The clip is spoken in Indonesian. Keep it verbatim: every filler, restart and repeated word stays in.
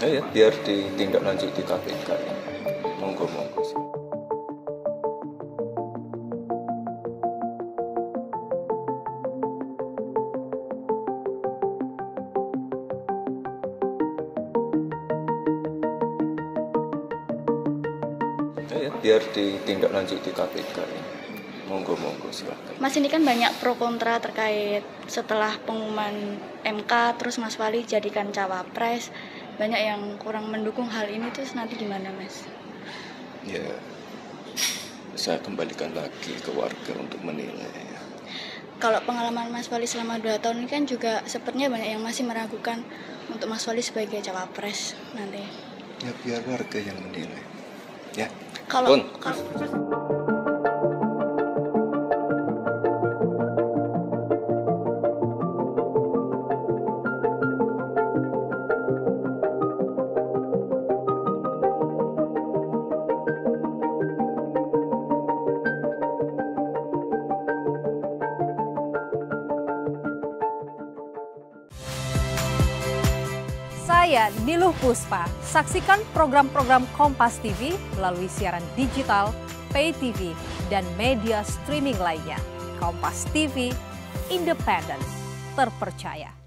Ya, ya, biar ditindaklanjuti K P K. Monggo, monggo. Ya, ya, biar ditindaklanjuti K P K. Monggo, monggo, silakan. Mas, ini kan banyak pro kontra terkait setelah pengumuman M K, terus Mas Wali jadikan cawapres. Banyak yang kurang mendukung hal ini, terus nanti gimana, Mas? Ya, saya kembalikan lagi ke warga untuk menilai. Kalau pengalaman Mas Wali selama dua tahun ini kan juga sepertinya banyak yang masih meragukan untuk Mas Wali sebagai cawapres nanti. Ya, biar warga yang menilai. Ya, Kalau, Pun. kalau Saya Niluh Puspa. Saksikan program-program Kompas T V melalui siaran digital, pay T V, dan media streaming lainnya. Kompas T V, independen, terpercaya.